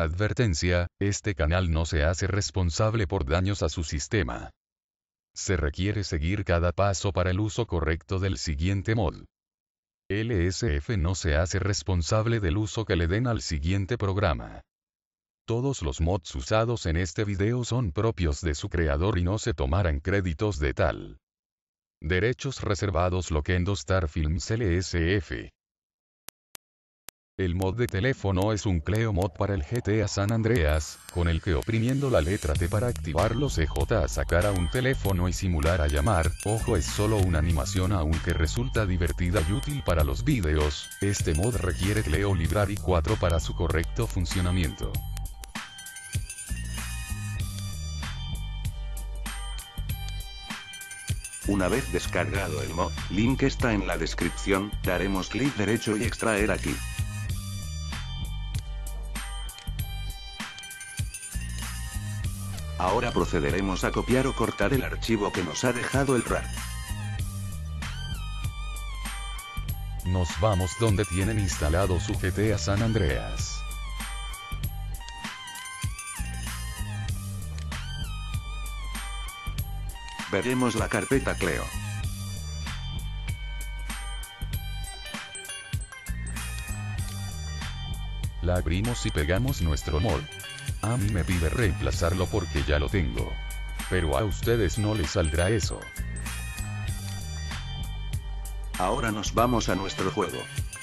Advertencia, este canal no se hace responsable por daños a su sistema. Se requiere seguir cada paso para el uso correcto del siguiente mod. LSF no se hace responsable del uso que le den al siguiente programa. Todos los mods usados en este video son propios de su creador y no se tomarán créditos de tal. Derechos reservados Loquendo Star Films LSF. El mod de teléfono es un Cleo mod para el GTA San Andreas, con el que oprimiendo la letra T para activar los EJ a sacar a un teléfono y simular a llamar, ojo es solo una animación aunque resulta divertida y útil para los videos, este mod requiere Cleo Library 4 para su correcto funcionamiento. Una vez descargado el mod, link está en la descripción, daremos clic derecho y extraer aquí. Ahora procederemos a copiar o cortar el archivo que nos ha dejado el RAR. Nos vamos donde tienen instalado su GTA San Andreas. Veremos la carpeta Cleo. La abrimos y pegamos nuestro mod. A mí me pide reemplazarlo porque ya lo tengo. Pero a ustedes no les saldrá eso. Ahora nos vamos a nuestro juego.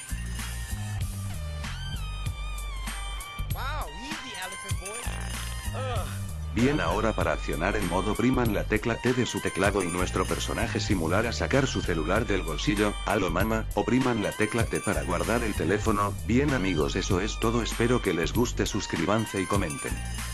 Bien, ahora para accionar el modo opriman la tecla T de su teclado y nuestro personaje simulará sacar su celular del bolsillo. Aló mama, opriman la tecla T para guardar el teléfono. Bien amigos, eso es todo, espero que les guste, suscríbanse y comenten.